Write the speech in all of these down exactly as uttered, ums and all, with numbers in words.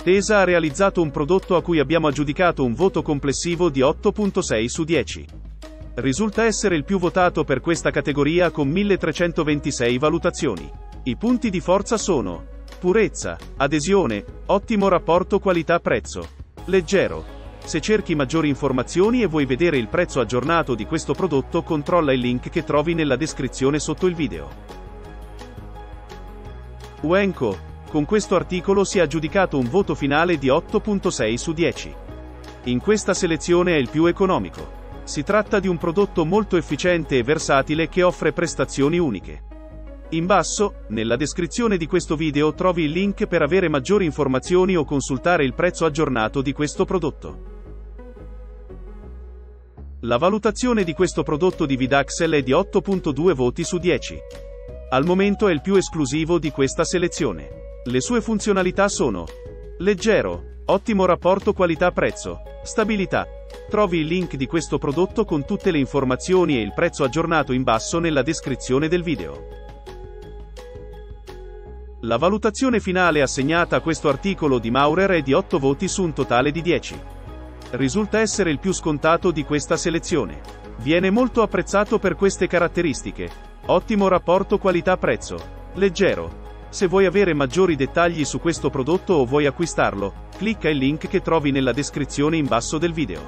Tesa ha realizzato un prodotto a cui abbiamo aggiudicato un voto complessivo di otto virgola sei su dieci. Risulta essere il più votato per questa categoria con milletrecentoventisei valutazioni. I punti di forza sono: purezza, adesione, ottimo rapporto qualità-prezzo, leggero. Se cerchi maggiori informazioni e vuoi vedere il prezzo aggiornato di questo prodotto, controlla il link che trovi nella descrizione sotto il video. Uenco, con questo articolo si è aggiudicato un voto finale di otto virgola sei su dieci. In questa selezione è il più economico. Si tratta di un prodotto molto efficiente e versatile che offre prestazioni uniche. In basso, nella descrizione di questo video trovi il link per avere maggiori informazioni o consultare il prezzo aggiornato di questo prodotto. La valutazione di questo prodotto di Vidaxel è di otto virgola due voti su dieci. Al momento è il più esclusivo di questa selezione. Le sue funzionalità sono: leggero, ottimo rapporto qualità-prezzo, stabilità. Trovi il link di questo prodotto con tutte le informazioni e il prezzo aggiornato in basso nella descrizione del video. La valutazione finale assegnata a questo articolo di Maurer è di otto voti su un totale di dieci. Risulta essere il più scontato di questa selezione. Viene molto apprezzato per queste caratteristiche: ottimo rapporto qualità-prezzo, leggero. Se vuoi avere maggiori dettagli su questo prodotto o vuoi acquistarlo, clicca il link che trovi nella descrizione in basso del video.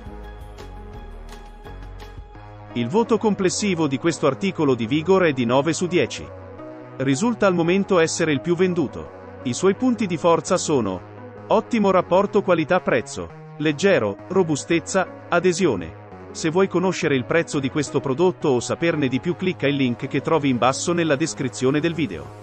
Il voto complessivo di questo articolo di Vigor è di nove su dieci. Risulta al momento essere il più venduto. I suoi punti di forza sono: ottimo rapporto qualità-prezzo, leggero, robustezza, adesione. Se vuoi conoscere il prezzo di questo prodotto o saperne di più, clicca il link che trovi in basso nella descrizione del video.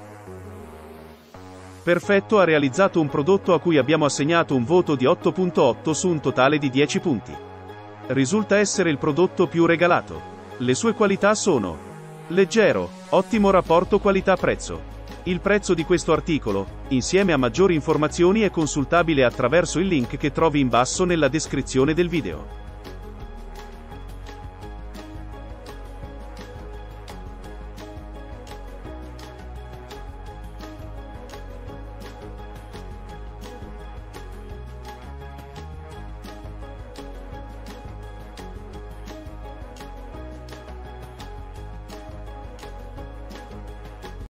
Perfetto ha realizzato un prodotto a cui abbiamo assegnato un voto di otto virgola otto su un totale di dieci punti. Risulta essere il prodotto più regalato. Le sue qualità sono: leggero, ottimo rapporto qualità-prezzo. Il prezzo di questo articolo, insieme a maggiori informazioni, è consultabile attraverso il link che trovi in basso nella descrizione del video.